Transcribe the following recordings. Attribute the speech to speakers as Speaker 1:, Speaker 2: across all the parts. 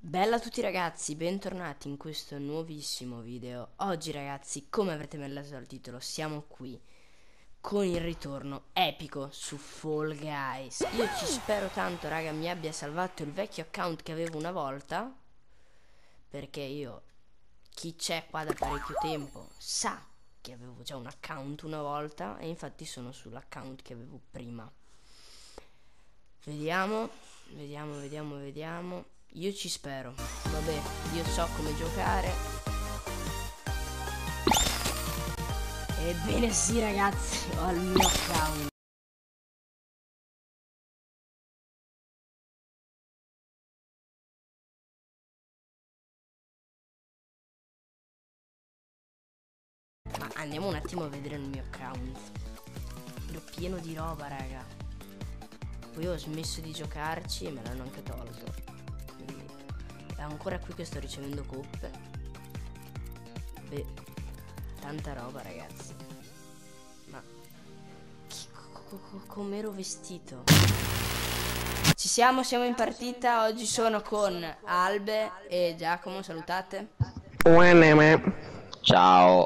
Speaker 1: Bella a tutti ragazzi, bentornati in questo nuovissimo video. Oggi ragazzi, come avrete ben letto dal titolo, siamo qui con il ritorno epico su Fall Guys. Io ci spero tanto raga mi abbia salvato il vecchio account che avevo una volta, perché io, chi c'è qua da parecchio tempo sa che avevo già un account una volta, e infatti sono sull'account che avevo prima. Vediamo. Io ci spero. Vabbè, io so come giocare. Ebbene sì ragazzi, ho il mio account. Ma andiamo un attimo a vedere il mio account. L'ho pieno di roba raga. Poi ho smesso di giocarci e me l'hanno anche tolto. Quindi è ancora qui che sto ricevendo coppe. Beh, tanta roba ragazzi. Ma com'ero vestito? Ci siamo in partita. Oggi sono con Albe e Giacomo, salutate.
Speaker 2: Ciao.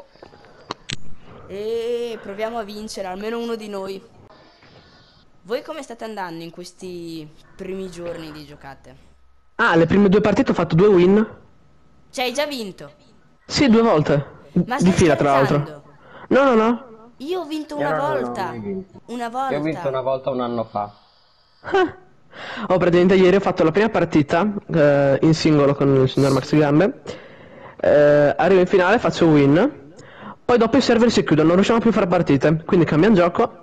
Speaker 1: E proviamo a vincere, almeno uno di noi. Voi come state andando in questi primi giorni di giocate?
Speaker 3: Ah, le prime due partite ho fatto 2 win.
Speaker 1: Cioè, hai già vinto?
Speaker 3: Sì, 2 volte.
Speaker 1: Ma
Speaker 3: Di
Speaker 1: stai
Speaker 3: fila, tra l'altro.
Speaker 1: scherzando?
Speaker 3: No, no, no.
Speaker 1: Io ho vinto
Speaker 2: Io
Speaker 1: una
Speaker 2: non ho
Speaker 1: volta.
Speaker 2: mai vinto.
Speaker 1: Una
Speaker 2: Io ho vinto una
Speaker 1: volta.
Speaker 2: volta un anno fa.
Speaker 3: Oh, praticamente ieri ho fatto la prima partita in singolo con il signor Max Gambe. Arrivo in finale, faccio win. Poi dopo i server si chiudono, non riusciamo più a fare partite. Quindi cambiamo gioco.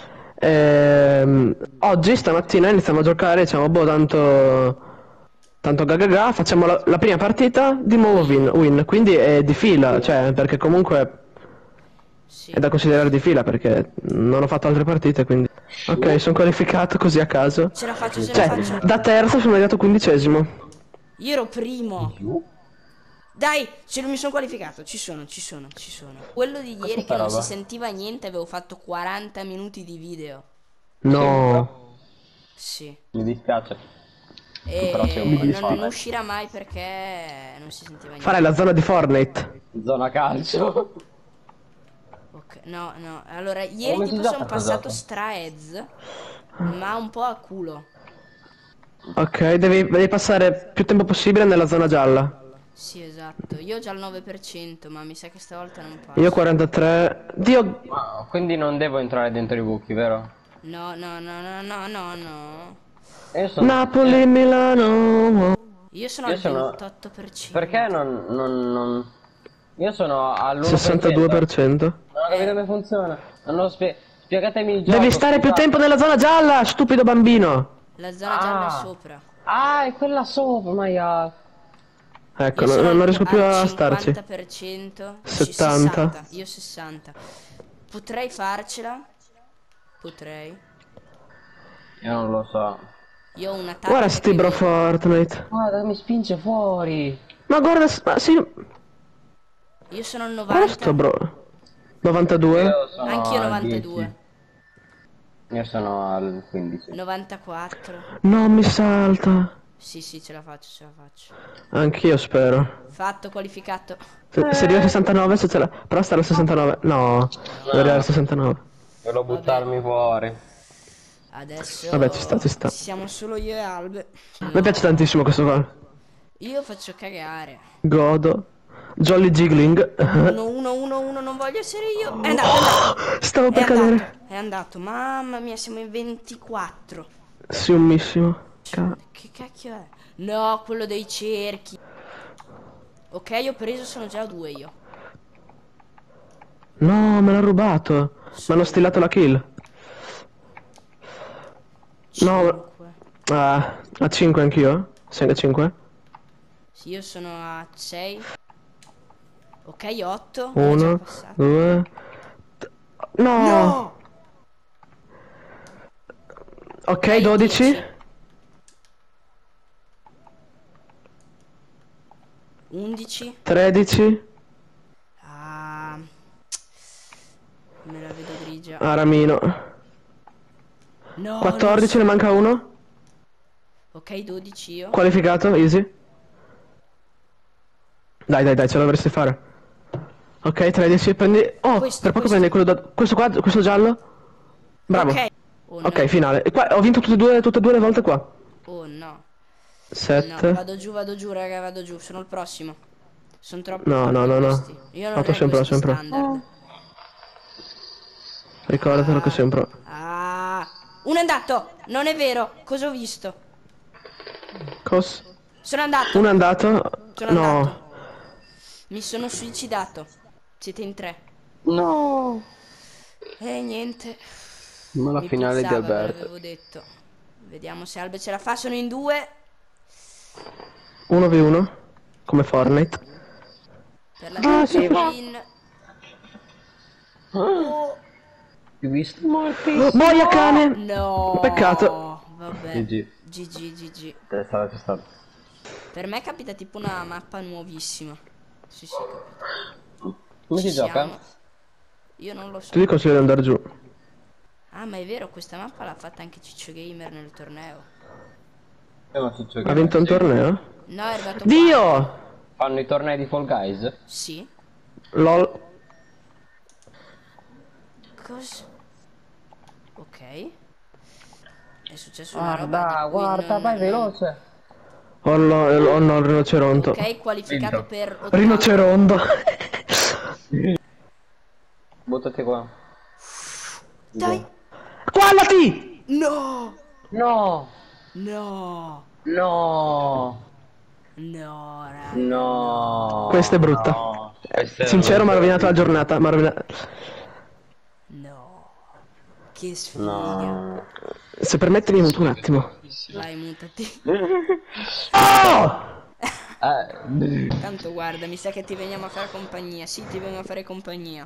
Speaker 3: Oggi, stamattina, iniziamo a giocare. Diciamo, boh, tanto gagaga. Facciamo la prima partita, di nuovo win. Quindi è di fila, cioè, perché comunque
Speaker 1: Sì.
Speaker 3: è da considerare di fila, perché non ho fatto altre partite, quindi... Ok, sono qualificato così a caso.
Speaker 1: Ce la faccio, ce la
Speaker 3: Cioè,
Speaker 1: faccio.
Speaker 3: da terzo sono arrivato 15esimo.
Speaker 1: Io ero primo.
Speaker 2: Più?
Speaker 1: Dai, mi sono qualificato. Ci sono. Quello di ieri che
Speaker 2: sta
Speaker 1: non si
Speaker 2: roba?
Speaker 1: sentiva niente, avevo fatto 40 minuti di video.
Speaker 3: No.
Speaker 1: Sì.
Speaker 2: Mi dispiace. Tu però sei un
Speaker 1: E
Speaker 2: po' di
Speaker 1: non
Speaker 2: Fortnite.
Speaker 1: uscirà mai perché non si sentiva
Speaker 3: Farai
Speaker 1: niente.
Speaker 3: la zona di Fortnite.
Speaker 2: Zona calcio.
Speaker 1: Ok, no. Allora, ieri
Speaker 2: Come si
Speaker 1: tipo
Speaker 2: gioca
Speaker 1: sono
Speaker 2: sta
Speaker 1: passato
Speaker 2: gioco?
Speaker 1: stra-ez, ma un po' a culo.
Speaker 3: Ok, devi passare più tempo possibile nella zona gialla.
Speaker 1: Sì, esatto. Io ho già il 9%, ma mi sa che stavolta non
Speaker 3: Io
Speaker 1: passo.
Speaker 3: 43. Dio.
Speaker 2: Ma quindi non devo entrare dentro i buchi, vero?
Speaker 1: No.
Speaker 2: Io sono...
Speaker 3: Napoli, Milano.
Speaker 1: Io sono
Speaker 2: Io
Speaker 1: al
Speaker 2: sono... Perché
Speaker 1: 28%.
Speaker 2: non... Io sono all'1%.
Speaker 3: 62%.
Speaker 2: Non ho capito come funziona. Non ho spiegatemi il
Speaker 3: Devi
Speaker 2: gioco,
Speaker 3: stare più
Speaker 2: scusate.
Speaker 3: tempo nella zona gialla, stupido bambino.
Speaker 1: La zona gialla è
Speaker 2: Ah.
Speaker 1: sopra.
Speaker 2: Ah, è quella sopra, ma ya.
Speaker 3: Ecco,
Speaker 1: Io sono
Speaker 3: non riesco più
Speaker 1: al
Speaker 3: a starci.
Speaker 1: 50%.
Speaker 3: 70.
Speaker 1: 60. Io 60. Potrei farcela. Potrei.
Speaker 2: Io non lo so.
Speaker 1: Io ho una
Speaker 3: Guarda
Speaker 1: tattica
Speaker 3: sti
Speaker 1: che
Speaker 3: bro
Speaker 1: vi...
Speaker 3: Fortnite.
Speaker 2: Guarda, mi spinge fuori.
Speaker 3: Ma guarda, ma sì,
Speaker 1: Io sono al
Speaker 3: guarda sto
Speaker 1: 90.
Speaker 3: bro. 92.
Speaker 2: Io sono
Speaker 1: Anch'io
Speaker 2: al
Speaker 1: 92.
Speaker 2: 10. Io sono al 15.
Speaker 1: 94.
Speaker 3: No, mi salta.
Speaker 1: Sì, ce la faccio.
Speaker 3: Anch'io spero.
Speaker 1: Fatto, qualificato.
Speaker 3: Se arriva a 69, se ce la... Però sta al 69. No, devo arrivare al
Speaker 2: No,
Speaker 3: 69.
Speaker 2: volevo
Speaker 1: Vabbè,
Speaker 2: buttarmi fuori.
Speaker 3: Vabbè, ci sta,
Speaker 1: adesso
Speaker 3: ci sta.
Speaker 1: siamo solo io e Albe.
Speaker 3: A me piace
Speaker 1: No,
Speaker 3: tantissimo questo qua.
Speaker 1: io faccio cagare.
Speaker 3: Godo. Jolly Jiggling.
Speaker 1: 1, non voglio essere io. È andato,
Speaker 3: Stavo per cadere.
Speaker 1: è andato. Mamma mia, siamo in 24.
Speaker 3: Siumissimo.
Speaker 1: Che cacchio è? No, quello dei cerchi. Ok, ho preso, sono già a 2 io.
Speaker 3: No, me l'ha rubato. Mi hanno stillato la kill. No,
Speaker 1: 5.
Speaker 3: a 5 anch'io. Sei a 5?
Speaker 1: Sì, io sono a 6. Ok, 8. Uno è già
Speaker 3: 1,
Speaker 1: passato.
Speaker 3: 2. No!
Speaker 1: No!
Speaker 3: Ok,
Speaker 1: Ok,
Speaker 3: 12.
Speaker 1: 10. 11.
Speaker 3: 13.
Speaker 1: Ah, me la vedo grigia.
Speaker 3: Aramino.
Speaker 1: No, non
Speaker 3: 14, ne
Speaker 1: so.
Speaker 3: manca uno.
Speaker 1: Ok, 12 io.
Speaker 3: Qualificato, easy. Dai, dai, dai, ce la dovresti fare. Ok, 13, prendi... Oh,
Speaker 1: Questo,
Speaker 3: per poco
Speaker 1: questo.
Speaker 3: prendi quello da... Questo qua, questo giallo. Bravo.
Speaker 1: Ok. Oh
Speaker 3: Ok,
Speaker 1: no.
Speaker 3: finale. E qua ho vinto tutte e due le volte qua.
Speaker 1: Oh no. No,
Speaker 3: 7.
Speaker 1: vado giù, raga, vado giù. Sono il prossimo. Sono troppo
Speaker 3: No, no,
Speaker 1: forti
Speaker 3: no,
Speaker 1: questi.
Speaker 3: no.
Speaker 1: Io non
Speaker 3: No, tu
Speaker 1: reggo
Speaker 3: sempre,
Speaker 1: sti
Speaker 3: sempre.
Speaker 1: standard.
Speaker 3: Ricordatelo che
Speaker 1: Ah,
Speaker 3: sempre.
Speaker 1: uno è andato. Non è vero. Cosa ho visto?
Speaker 3: Cos?
Speaker 1: Sono andato.
Speaker 3: Uno è andato.
Speaker 1: Sono andato.
Speaker 3: No.
Speaker 1: Mi sono suicidato. Siete in 3.
Speaker 2: No!
Speaker 1: E niente.
Speaker 2: Ma la
Speaker 1: Mi
Speaker 2: finale di
Speaker 1: puzzava, ve
Speaker 2: Alberto.
Speaker 1: l'avevo detto. Vediamo se Albe ce la fa. Sono in 2.
Speaker 3: 1v1. Come Fortnite.
Speaker 1: Per la
Speaker 2: Ah,
Speaker 1: terza
Speaker 2: si va.
Speaker 1: win.
Speaker 2: Ah,
Speaker 1: Oh,
Speaker 2: hai visto? Morti.
Speaker 3: Boia cane!
Speaker 1: no.
Speaker 3: Peccato.
Speaker 1: Vabbè.
Speaker 2: GG.
Speaker 1: GG.
Speaker 2: C'è stato.
Speaker 1: Per me capita tipo una mappa nuovissima. Sì, capito.
Speaker 2: Come
Speaker 1: Ci
Speaker 2: si gioca?
Speaker 1: siamo. Io non lo so.
Speaker 3: Ti dico consiglio di andare giù.
Speaker 1: Ah, ma è vero, questa mappa l'ha fatta anche Ciccio Gamer nel torneo.
Speaker 2: Ma Ciccio
Speaker 3: Ha
Speaker 2: Gamer,
Speaker 3: vinto un
Speaker 2: sì.
Speaker 3: torneo?
Speaker 1: No, è arrivato quarto.
Speaker 3: Dio!
Speaker 2: Fanno i tornei di Fall Guys?
Speaker 1: Sì.
Speaker 3: LOL.
Speaker 1: Cosa? Ok. È successo una roba
Speaker 2: Guarda,
Speaker 1: di cui
Speaker 2: guarda, vai veloce.
Speaker 3: Oh no, il rinoceronto.
Speaker 1: Ok, qualificato
Speaker 2: Vinto.
Speaker 1: per ottavo.
Speaker 3: Rinoceronto.
Speaker 2: Buttati qua.
Speaker 1: Dai.
Speaker 3: Guardati!
Speaker 1: No!
Speaker 2: No!
Speaker 1: No!
Speaker 2: No!
Speaker 1: No, raga.
Speaker 2: No!
Speaker 3: Questa è brutta.
Speaker 2: No. Questa è
Speaker 3: Sincero, mi ha rovinato la
Speaker 2: veramente
Speaker 3: giornata.
Speaker 1: No. Che sfiga.
Speaker 2: No.
Speaker 3: Se permetti mi muto un attimo.
Speaker 1: Vai, mutati.
Speaker 3: Oh!
Speaker 1: Tanto guarda, mi sa che ti veniamo a fare compagnia. Sì, ti vengo a fare compagnia.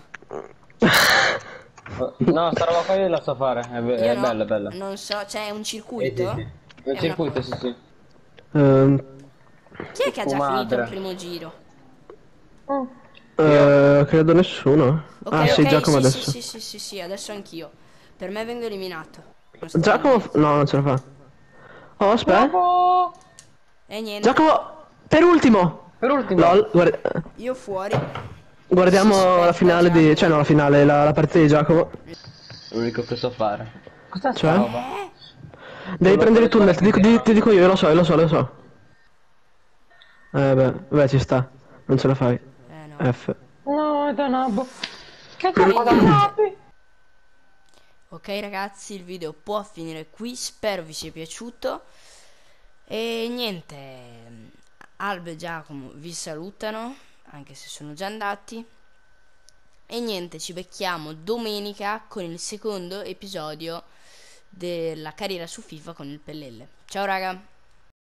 Speaker 2: No, sta roba qua io la so fare.
Speaker 1: Io
Speaker 2: È
Speaker 1: no,
Speaker 2: bella, è bella.
Speaker 1: non so, c'è un
Speaker 2: Sì,
Speaker 1: circuito?
Speaker 2: sì.
Speaker 1: È
Speaker 2: Nel
Speaker 1: una
Speaker 2: circuito,
Speaker 1: cosa.
Speaker 2: sì, sì.
Speaker 1: Chi è che ha già finito il
Speaker 2: Madre.
Speaker 1: primo giro?
Speaker 3: Credo nessuno.
Speaker 1: Ok,
Speaker 3: Ah sì,
Speaker 1: ok,
Speaker 3: Giacomo
Speaker 1: sì,
Speaker 3: adesso.
Speaker 1: sì, adesso anch'io. Per me vengo eliminato. Non sto
Speaker 3: Giacomo...
Speaker 1: ridendo.
Speaker 3: No, non ce la fa. Oh, aspetta.
Speaker 2: Bravo!
Speaker 1: E niente,
Speaker 3: Giacomo! Per ultimo!
Speaker 2: Per ultimo.
Speaker 3: LOL,
Speaker 1: io fuori.
Speaker 3: guardiamo la finale di...
Speaker 1: Giacomo.
Speaker 3: Cioè no, la finale, la partita di Giacomo.
Speaker 2: L'unico che so fare. Cos'è sta
Speaker 3: Cioè?
Speaker 2: roba?
Speaker 3: Devi
Speaker 2: Quello
Speaker 3: prendere il
Speaker 2: con le
Speaker 3: tunnel,
Speaker 2: squadre
Speaker 3: ti dico io, lo so, lo so, lo so. Beh, ci sta. Non ce la fai.
Speaker 1: No.
Speaker 3: F.
Speaker 2: No, è da nabbo. Che
Speaker 1: E
Speaker 2: troppo da
Speaker 1: niente.
Speaker 2: nabbi.
Speaker 1: Ok ragazzi, il video può finire qui, spero vi sia piaciuto. E niente, Albe e Giacomo vi salutano, anche se sono già andati. E niente, ci becchiamo domenica con il secondo episodio della carriera su FIFA con il Pellelle. Ciao raga!